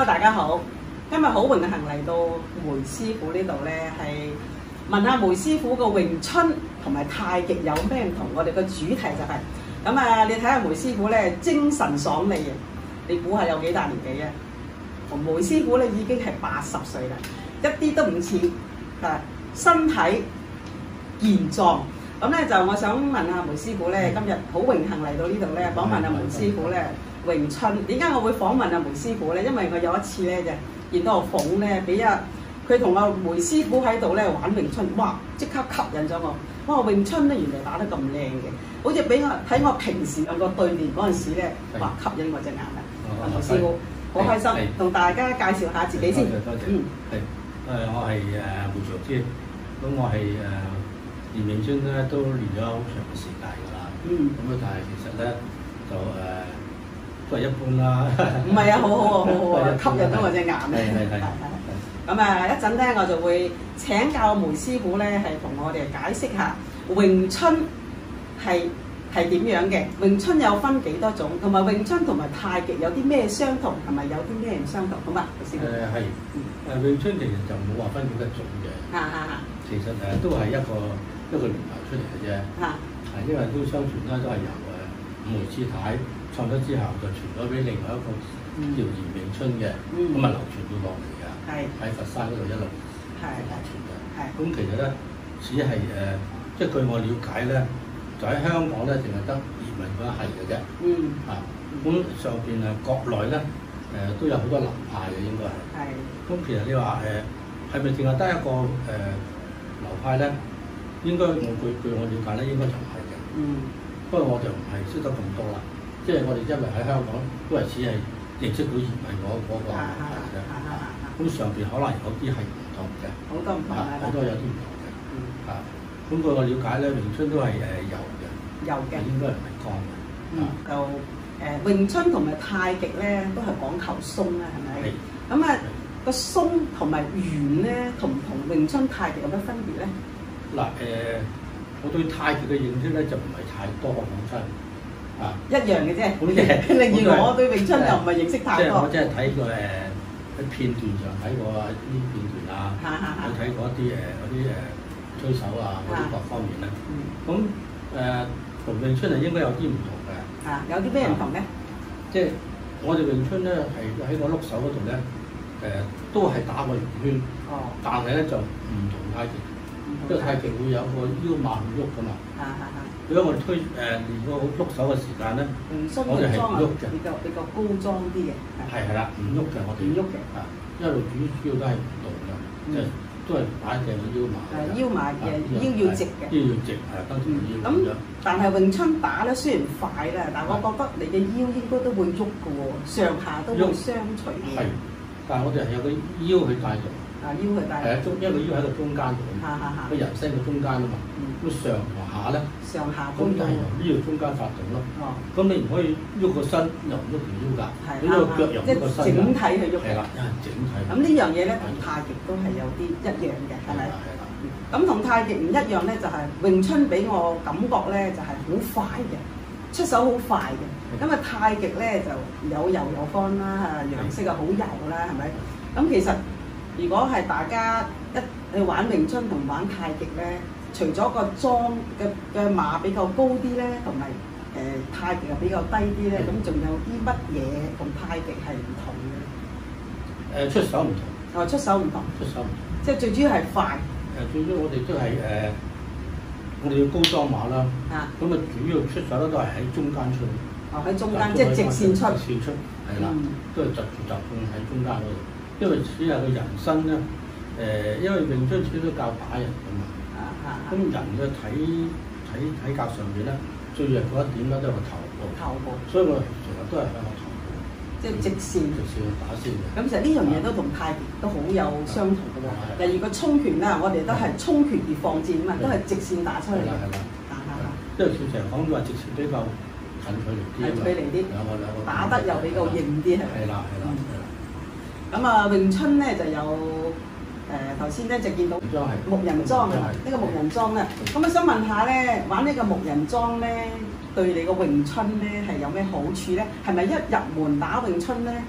Hello， 大家好！今日好榮幸嚟到梅師傅呢度咧，係問下梅師傅個詠春同埋太極有咩唔同？我哋個主題就係咁啊！你睇下梅師傅咧，精神爽利啊！你估下有幾大年紀啊？梅師傅咧已經係80歲啦，一啲都唔似啊，身體健壯。咁咧就我想問下梅師傅咧，今日好榮幸嚟到呢度咧，訪問下梅師傅咧。詠春點解我會訪問阿梅師傅咧？因為我有一次咧就見到個鳳咧，俾佢同阿梅師傅喺度咧玩詠春，哇！即刻吸引咗我。哇！詠春咧原來打得咁靚嘅，好似俾我睇我平時兩個對練嗰陣時咧，哇！吸引我隻眼啦。梅師傅好開心，同大家介紹下自己先。 多謝。我係梅長之，咁我係練詠春咧都練咗好長嘅時間㗎啦。咁但係其實咧就都係一般啦。唔係啊，好好啊，吸引到我隻眼啊！ 咁啊，一陣咧我就會請教梅師傅咧，係同我哋解釋下詠春係點樣嘅。詠春有分幾多種，同埋詠春同埋太極有啲咩相同，同埋有啲咩唔相同，好嘛？梅師傅。 詠春其實就冇話分幾多種嘅。其實都係一個聯盟出嚟嘅啫。因為都相傳啦，都係由五梅師太創咗之後，就傳咗俾另外一個叫嚴詠春嘅，咁啊流傳到落嚟㗎。喺佛山嗰度一路流傳嘅。咁其實咧，只係即係據我了解咧，就喺香港咧，淨係得葉問嗰一係嘅啫。咁上邊國內咧都有好多流派嘅，應該係。咁其實你話係咪淨係得一個流派咧？應該據我了解咧，應該就唔係嘅。不過我就唔係識得咁多啦。即係我哋因為喺香港都係只係認識到葉問嗰個流派嘅。咁上邊可能有啲係唔同嘅。好多有啲唔同嘅。咁據我了解咧，詠春都係柔嘅。柔嘅。應該唔係剛嘅。 就詠春同埋太極咧，都係講求鬆啦，係咪？咁啊，個鬆同埋圓咧，同唔同詠春太極有乜分別咧？ 嗱我對太極嘅認識咧就唔係太多，講真一樣嘅啫。例如我對詠春就唔係認識太多。 即係我真係睇過喺片段上睇過啲片段啊，我睇過一啲嗰啲推手啊嗰啲各方面咧。咁同詠春係應該有啲唔同嘅。 有啲咩唔同咧？ 即係我哋詠春咧係喺個碌手嗰度咧都係打個圓圈，但係咧就唔同太極。即係太極會有個腰慢喐㗎嘛。如果我哋練個碌手嘅時間咧，我哋係唔喐嘅， 比較高裝啲嘅。 係啦，唔喐嘅我哋。唔喐嘅。一路主要都係唔動嘅，即係都係擺正個腰慢。腰慢嘅，腰要直嘅。腰要直當然要。咁但係詠春打咧雖然快啦，但係我覺得你嘅腰應該都會喐嘅喎，上下都會相隨嘅。 係，但係我哋係有個腰去帶動。 腰去帶。 係啊，因為個腰喺個中間度，個人身個中間啊嘛。咁上同下咧， 上下咁就係由呢度中間發動咯。咁你唔可以喐個身又唔喐條腰㗎，你喐個腳又唔喐個身㗎。即係整體去喐。係啦，因為整體。咁呢樣嘢咧同太極都係有啲一樣嘅，係咪？係啦。咁同太極唔一樣咧，就係詠春俾我感覺咧就係好快嘅，出手好快嘅。咁啊太極咧就有柔有剛啦，樣式啊好柔啦，係咪？咁其實如果係大家去玩詠春同玩太極咧，除咗個樁嘅碼比較高啲咧，同埋太極又比較低啲咧，咁仲有啲乜嘢同太極係唔同嘅？出手唔同。 出手唔同。即係最主要係快。 最主要我哋都係我哋要高裝馬啦。咁啊，主要出手咧都係喺中間出。 喺中間，即係直線出。 直線出，係啦，都係集中喺中間嗰度。因為只係個人身咧，因為詠春始終都教打人㗎嘛。咁人嘅體格上邊咧，最弱嗰一點咧都係個頭部。所以我成日都係向個頭部。即係直線打先嘅。咁其實呢樣嘢都同太極都好有相同嘅喎。例如個衝拳啦，我哋都係衝拳而放箭啊嘛，都係直線打出嚟。係啦。 因為佢成日講話直線比較近距離啲。 近距離啲。兩個打得又比較硬啲係咪？ 係啦。 咁啊，詠春咧就有頭先咧就見到木人樁啊，呢個木人樁咧，咁我想問下咧，玩呢個木人樁咧，對你個詠春咧係有咩好處咧？係咪一入門打詠春咧就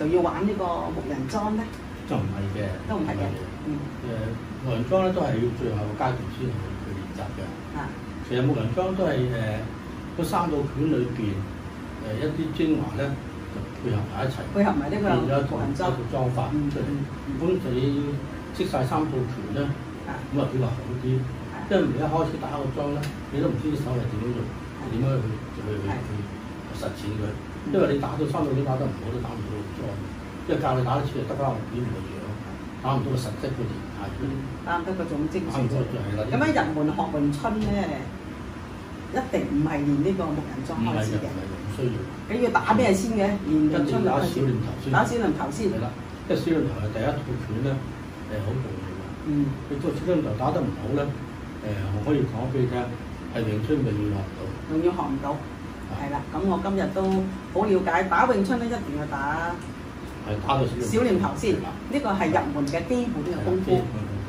就要玩呢個木人樁咧？ 就唔係嘅， 都唔係嘅。 木人樁咧都係要最後個階段先去練習嘅。其實木人樁都係嗰3套拳裏邊一啲精華咧，就配合埋一齊， 配合埋呢個變咗一套樁法出嚟。咁就要識晒3套拳咧，咁啊比較好啲。因為你一開始打個樁咧，你都唔知啲手係點樣用，點樣去實踐佢。因為你打到3套拳打得唔好，都打唔到個樁。因為教你打一次就得啦，表面嘅樣，打唔到個實質嘅形態出嚟。 打唔得嗰種精髓。咁樣人們學詠春咧，一定唔係練呢個木人樁開始嘅。 唔需要。 你要打咩先嘅？練詠春打小念頭先。 打小念頭先。 係啦，因為小念頭係第一套拳咧，好重要嘅。你做小念頭打得唔好咧，我可以講俾你聽，係詠春永遠學唔到。 永遠學唔到。係啦，咁我今日都好了解，打詠春咧一定要打到小念頭先，呢個係入門嘅基本嘅功夫。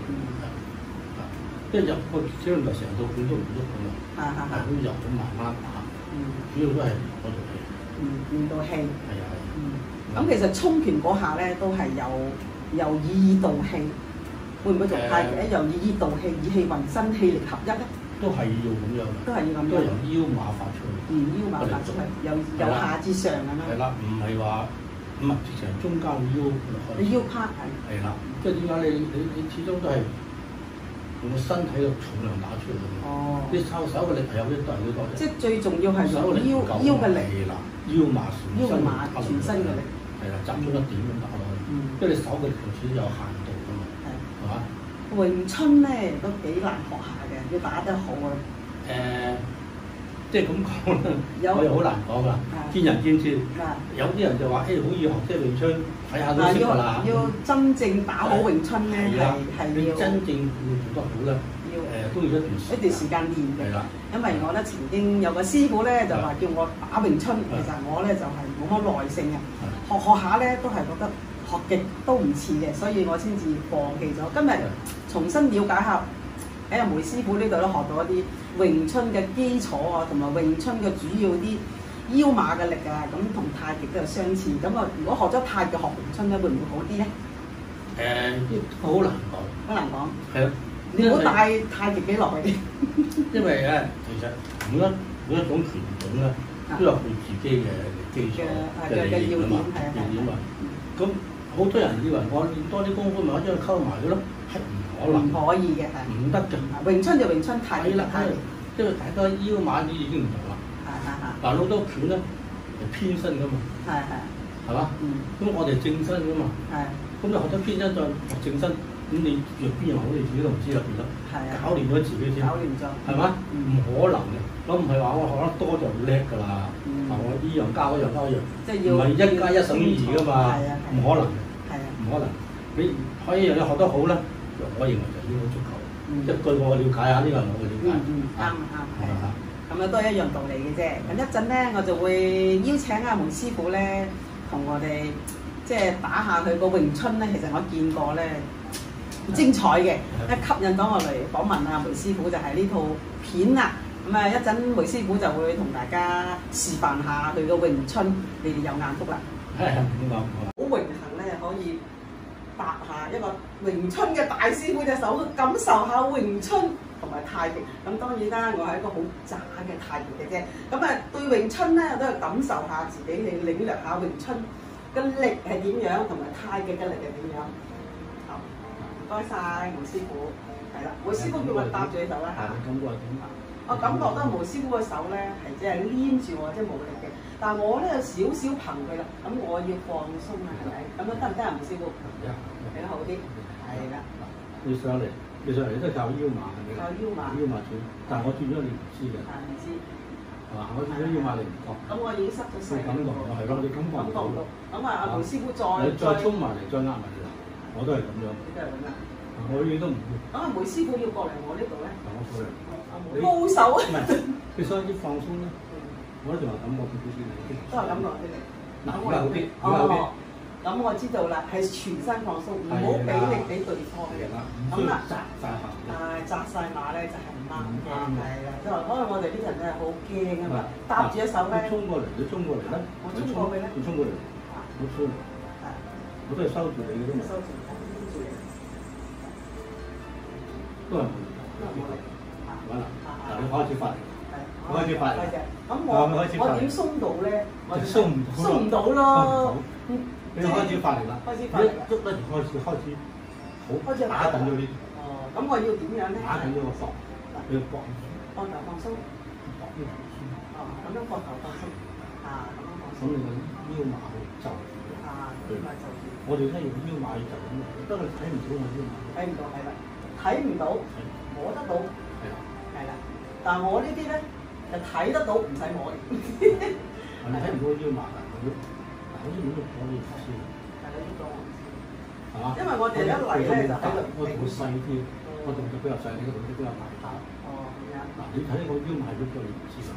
即係入個小念頭成套拳都唔喐㗎嘛，係咁入咁慢慢打，主要都係嗰套氣。 練到氣。 係啊係。 咁其實衝拳嗰下咧都係由意導氣，會唔會同太極咧由意導氣，以氣運身，氣力合一咧？ 都係要咁樣嘅。 都係要咁樣。 都係由腰馬發出嚟。 腰馬發出嚟，由下至上咁樣。 係啦，唔係話唔係直情中間腰落去。 你腰 part 係啦，即係點解你始終都係用個身體嘅重量打出嚟。你手嘅力係有啲大好多。即係最重要係腰嘅力。係啦，腰馬全身嘅力。係啦，集中一點咁打落去。因為你手嘅力同時有限度㗎嘛。係嘛？ 詠春咧都幾難學下嘅，要打得好啊。 即係咁講啦，我又好難講㗎，見仁見智。有啲人就話：好易學，即係詠春睇下都識㗎啦。要真正打好詠春咧，係要真正要做得好咧，都要一段時間練嘅。係啦，因為我咧曾經有個師傅咧就話叫我打詠春，其實我咧就係冇乜耐性嘅，學下咧都係覺得學極都唔似嘅，所以我先至放棄咗。今日重新了解下。喺阿梅師傅呢度都學到一啲詠春嘅基礎啊，同埋詠春嘅主要啲腰馬嘅力啊，咁同太極都有相似。咁啊，如果學咗太極學詠春咧，會唔會好啲咧？好難講。好難講。係啊。你唔好帶太極幾落去啲。因為咧，其實每一種拳種咧，都有佢自己嘅基礎嘅要點啊。咁好多人以為我練多啲功夫咪可以將佢溝埋嘅咯，係唔可以嘅，係唔得嘅。詠春就詠春，太極太極，因為大家腰馬已經唔同啦。嗱，好多拳咧係偏身噶嘛。係嘛？咁我哋正身噶嘛。咁你學得偏身再學正身，咁你弱邊又好，你自己都唔知啦，其實。搞亂咗自己先。搞亂咗。係嘛？唔可能嘅，咁唔係話我學得多就叻㗎啦。我呢樣加嗰樣加嗰樣，唔係1+1等於2㗎嘛，唔可能嘅。唔可能。你可以樣嘢學得好咧，我認為就應該足夠。即係據我了解下，呢個係我嘅了解。啱。咁啊，都係一樣道理嘅啫。咁一陣咧，我就會邀請阿梅師傅咧，同我哋即係打下佢個詠春咧。其實我見過咧，精彩嘅，吸引到我嚟訪問阿梅師傅就係呢套片啦。咁啊，一陣梅師傅就會同大家示範下佢個詠春，你哋有眼福啦。好榮幸咧，可以搭下一個詠春嘅大師傅隻手，感受下詠春同埋太極。咁當然啦，我係一個好渣嘅太極嘅啫。咁啊，對詠春咧，我都係感受下自己，你領略下詠春嘅力係點樣，同埋太極嘅力係點樣。好，唔該晒梅師傅。係啦，梅師傅叫我搭住你手啦嚇。我感覺到梅師傅嘅手咧係即係黏住我，即係冇力嘅。但係我咧有少少憑佢啦，咁我要放鬆啊，係咪？咁樣得唔得啊，梅師傅？得，比較好啲。係啦。你上嚟都靠腰馬係咪？靠腰馬轉，但係我轉咗你唔知嘅。唔知。係嘛？我轉咗腰馬你唔覺。咁我已經濕咗勢。感覺係咯，你感覺到。咁啊，阿梅師傅再衝埋嚟，再壓埋嚟，我都係咁樣。你都係咁啊？我永遠都唔會。咁啊，梅師傅要過嚟我呢度咧？我過嚟。高手啊！唔係，你所以啲放鬆咧，我一定話感覺佢啲力，都係感覺啲力。嗱，而家好啲，而家好啲。咁我知道啦，係全身放鬆，唔好俾力俾對方嘅。咁啊，扎晒馬，扎晒馬咧就係唔啱嘅。係啦，即係可能我哋啲人咧好驚啊嘛，搭住一手咧。衝過嚟，你衝過嚟啦！我衝過去咧。你衝過嚟，我衝。係。 我都係收住你嘅啫嘛。 收住你。 都係冇力。揾啦，嗱你開始發力。開始發力。 咁我點鬆到咧？我鬆唔到咯。 你開始發力啦。 開始發力。 喐咧就開始好打緊咗呢。 哦，咁我要點樣咧？ 打緊咗個膊，你要膊膊頭放鬆。 膊呢頭先。 哦，咁樣膊頭放鬆。啊，咁樣放鬆。 咁你個腰馬去就住。 啊，腰馬就住。 我哋咧用腰馬去就咁，不過睇唔到我腰馬。 睇唔到係啦，睇唔到，摸得到。 係啦。 係啦，但係我呢啲咧就睇得到，唔使摸嘅。 你睇唔到腰馬㗎，嗱好似冇乜講嘢先。 係啦，呢個係嘛？ 因為我哋一嚟咧就喺度我動作細啲，我動作比較細，你個動作比較大膽。 哦，咁樣。 嗱，你睇我腰馬喐咗，你唔知㗎。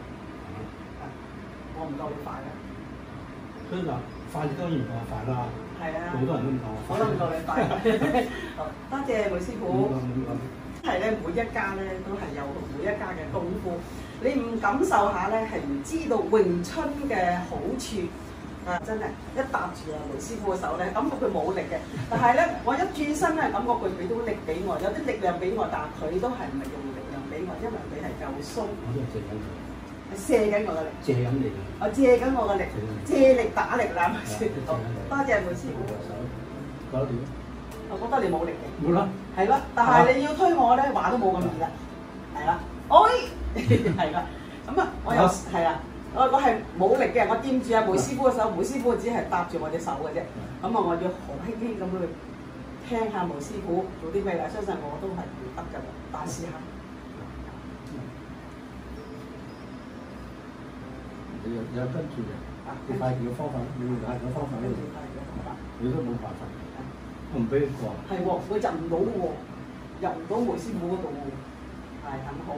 我唔夠你快嘅。 所以嗱，快當然唔夠我快啦。 係啊。 好多人都唔夠我。 我都唔夠你快。好，多謝梅師傅。係咧，每一家咧都係有每一家嘅功夫。你唔感受下咧，係唔知道詠春嘅好處。啊，真係一搭住阿梅師傅嘅手咧，感覺佢冇力嘅。但係咧，我一轉身咧，感覺佢俾到力俾我，有啲力量俾我，但係佢都係唔係用力量俾我，因為佢係夠鬆。 我都係借緊佢。 射緊我嘅力。借緊你嘅。 我借緊我嘅力。借力打力啦，梅師傅。多謝梅師傅。 搞掂。 我覺得你冇力嘅。 冇啦。 係咯，但係你要推我咧，話都冇咁易啦。係啦，係啦，咁啊，我有係啦，我係冇力嘅，我掂住阿梅師傅嘅手，梅師傅只係搭住我隻手嘅啫。咁啊，我要好輕輕咁去聽下梅師傅做啲咩啦。相信我都係唔得㗎啦，但試下。 你有跟住嘅，你快條方法，你要快條方法呢度，你都冇辦法，我唔俾你過。係喎， 佢入唔到喎，入唔到梅師傅嗰度喎，係咁好。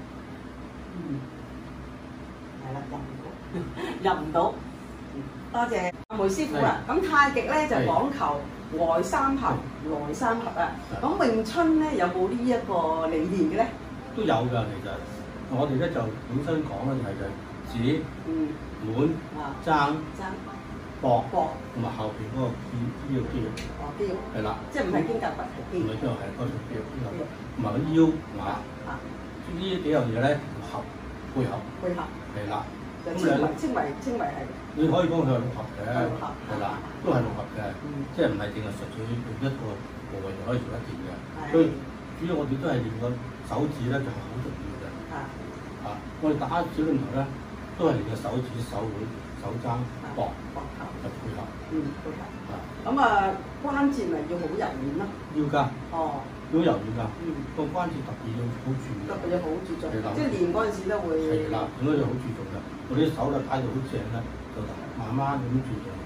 係啦，入唔到，多謝梅師傅啊。咁太極咧就講求外三合、內三合啊。咁詠春咧有冇呢一個理念嘅咧？ 都有㗎，其實我哋咧就本身講咧就係指滿、爭、膊同埋後邊嗰個呢個肌肉。哦，肌肉。係啦。即係唔係肩胛骨係肌肉。唔係肌肉係嗰條肌肉，同埋個腰馬。呢幾樣嘢咧配合。係啦。咁稱為係。你可以講佢係六合嘅，係啦，都係六合嘅，即係唔係淨係純粹用一個部位就可以做一件嘅。所以主要我哋都係練個手指咧，就係好重要嘅。我哋打小領頭咧，都係練個手指、手腕、手踭、膊頭就配合。配合。咁啊，關節咪要好柔軟咯。要㗎。哦。要柔軟㗎。個關節特別要好注意。特別要好注重。即係練嗰陣時都會。係啦，咁樣就好注重㗎。我啲手咧擺到好正咧，就慢慢咁注重。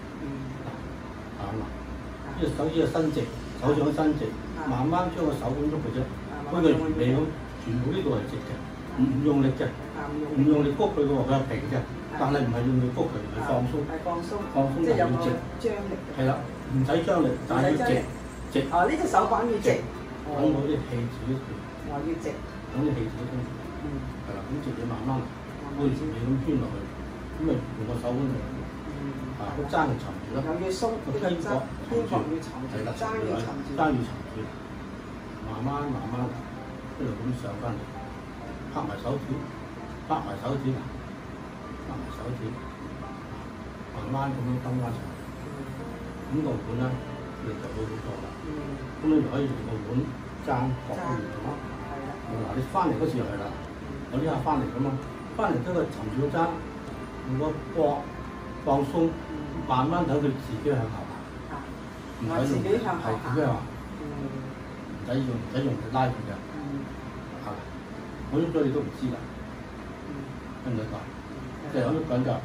呢個手指嘅伸直，手掌伸直，慢慢將個手咁喐嘅啫。好似原理咁，全部呢度係直嘅，唔用力嘅，唔用力谷佢嘅喎，佢係平嘅，但係唔係用力谷佢，係放鬆。係放鬆。放鬆就要直。張力。係啦，唔使張力，但係要直。直。哦，呢隻手板要直。等嗰啲氣自己轉。我要直。等啲氣自己通。係啦，咁直嘢慢慢，好似你咁圈落去，咁咪用個手咁嚟。個踭就沉住咯。又要鬆，個肩膊要沉住。係啦，踭要沉住。踭要沉住。慢慢一路咁上翻嚟，拍埋手指，拍埋手指，慢慢咁樣登翻上嚟。咁個碗咧，你就好好做啦。咁你就可以用個碗踭膊去練咯。嗱，你翻嚟嗰時又係啦，我呢下翻嚟咁啊，翻嚟都係沉住個踭，用個膊放鬆，慢慢等佢自己向後行。唔使用，係自己向後行。唔使用力拉佢嘅，係我喐咗你都唔知㗎，明唔明白？即係我喐緊就，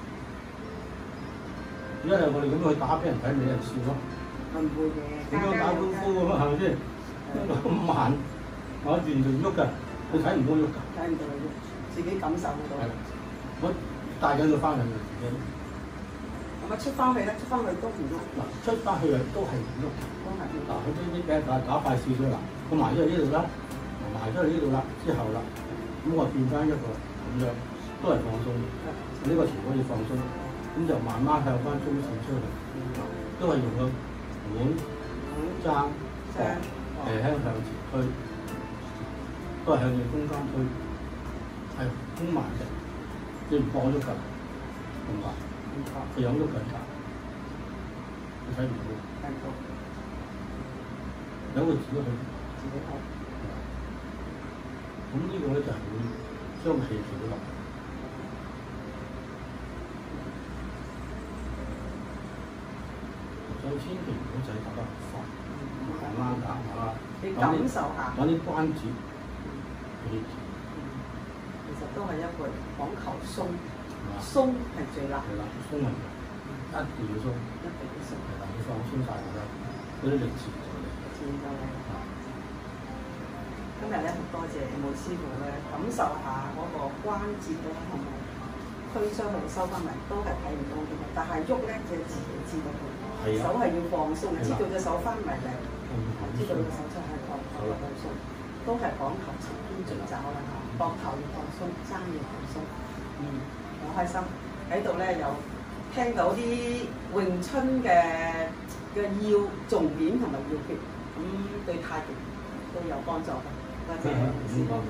因為我哋咁去打俾人睇，俾人笑咯。唔會嘅，點樣打功夫咁啊？係咪先？咁慢，我完全喐㗎，佢睇唔到喐㗎。睇唔到佢喐，自己感受到。係，我帶緊佢翻去自己。咁啊出翻去咧，出翻去都唔喐。嗱，出翻去啊都係唔喐。嗱，佢啲俾人打快少少啦，佢埋咗喺呢度啦，埋咗喺呢度啦，之後啦，咁我變翻一個咁樣，都係放鬆。呢個全部可以放鬆， 咁就慢慢向翻中線出嚟，都係用個碗爭角輕向前推，都係向住中間推，係好慢嘅，你唔放喐㗎，明白？佢有喐緊㗎，你睇唔到？睇唔到。有個自己去，自己去。咁呢個咧就係會將氣調落。所以千祈唔好仔打得快，慢慢打下。你感受下。揾啲關節去。其實都係一句講求鬆，鬆係最難。係啦，鬆係一定要鬆。一定要鬆。係啦，你放鬆晒佢啦，嗰啲力自然就嚟。自然就嚟。今日咧好多謝武師傅咧，感受下嗰個關節咧係咪推出去收翻嚟，都係睇唔到嘅。但係喐咧就自己知道佢。手係要放鬆，知道隻手翻埋嚟，知道隻手真係放鬆，都係講求前邊進爪啦，膊頭要放鬆，踭要放鬆。好開心喺度咧，又聽到啲詠春嘅要重點同埋要訣，咁對太極都有幫助嘅。多謝師傅。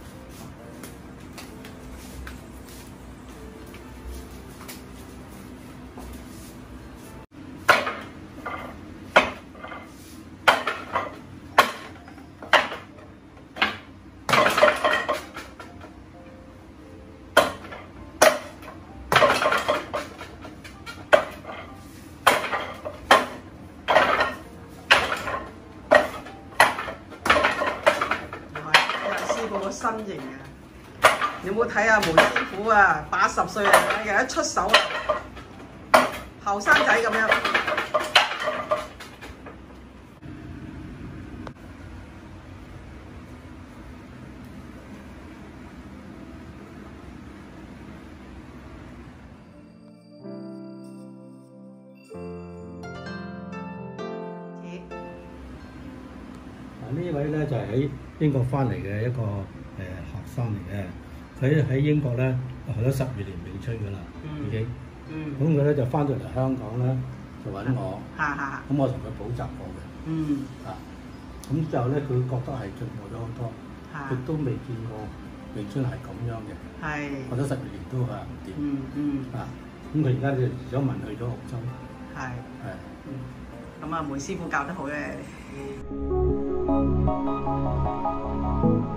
個身形啊！你有冇睇啊？梅師傅啊，80歲啊，又一出手啊，後生仔咁樣。呢位咧就係喺英國翻嚟嘅一個學生嚟嘅，佢喺英國咧學咗12年詠春㗎啦，已經。咁佢咧就翻到嚟香港咧就揾我，咁我同佢補習過嘅。咁之後咧佢覺得係進步咗好多，亦都未見過詠春係咁樣嘅。學咗12年都係唔掂。咁佢而家就想問去咗澳洲。咁啊，梅師傅教得好嘅。